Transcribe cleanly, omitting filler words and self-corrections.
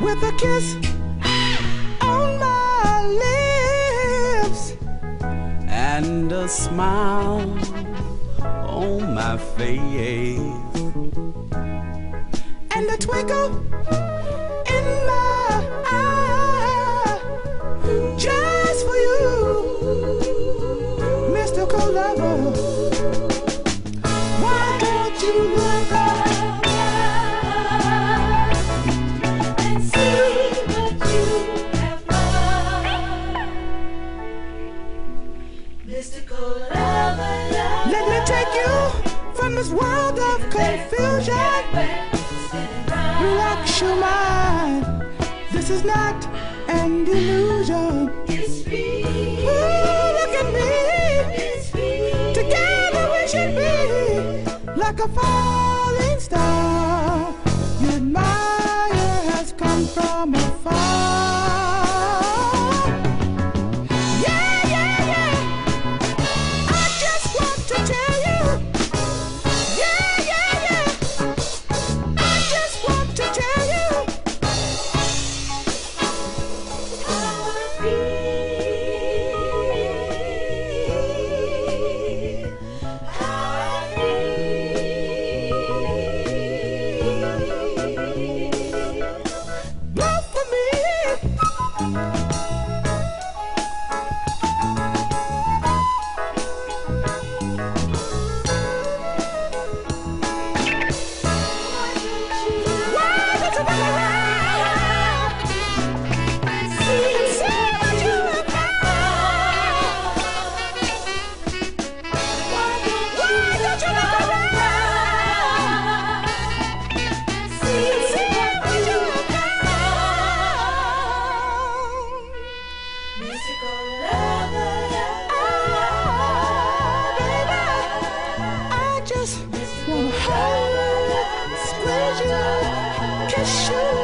with a kiss on my lips and a smile on my face, and a twinkle in my eye, just for you, mystical lover. Why don't you look up and see what you have done? Mystical lover, lover. Let me take you from this world of confusion. Relax your mind. This is not an illusion. It's real. Ooh, look at me. It's real. Together we should be like a falling star. You admire has come from afar. Yeah, yeah, yeah. I just want to tell you. Yeah, yeah, yeah. I just want to tell you. How I feel. How I feel. Blow for me. Why don't you run around and see what you have found? Why don't you look around and see what you have found? Mystical lover, Oh, baby, I just wanna hold you, squeeze you, kiss you.